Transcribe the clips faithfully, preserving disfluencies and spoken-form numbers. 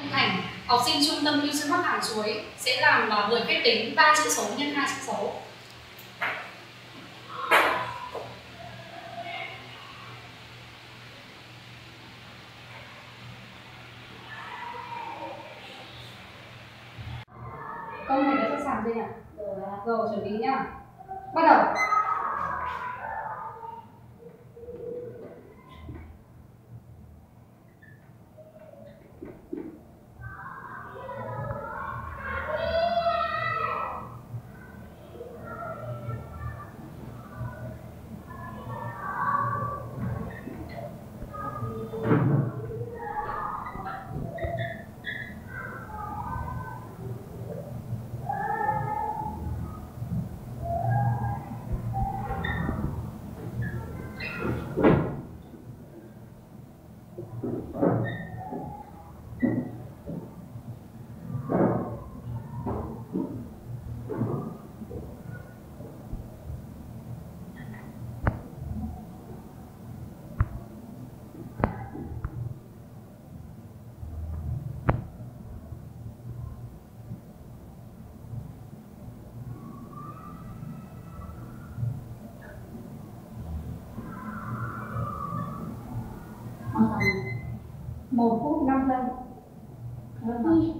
Thành, học sinh trung tâm lưu trữ Bắc Hàng Chuối sẽ làm mười phép tính ba chữ số nhân hai chữ số. Câu này đã sẵn sàng chưa nhỉ? Rồi, rồi chuẩn bị nhá. Bắt đầu. Một phút năm giây. Rồi.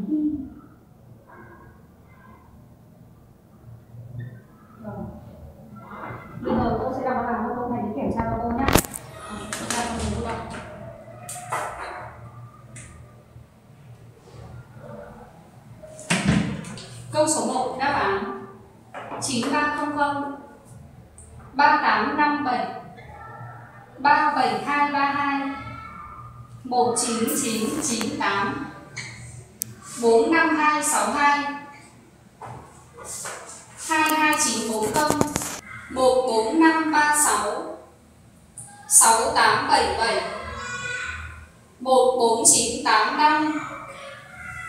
Bây giờ cô sẽ đọc vào cho cô Thành để kiểm tra cho cô nhé. Câu số một đáp án chín ba không không, ba tám năm bảy, ba bảy hai ba hai, một chín chín chín tám, bốn năm hai sáu hai, hai hai chín bốn không, một bốn năm ba sáu, sáu tám bảy bảy, một bốn chín tám năm,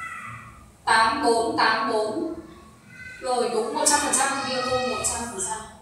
tám bốn tám bốn. Rồi đúng một trăm phần trăm, video một trăm phần trăm.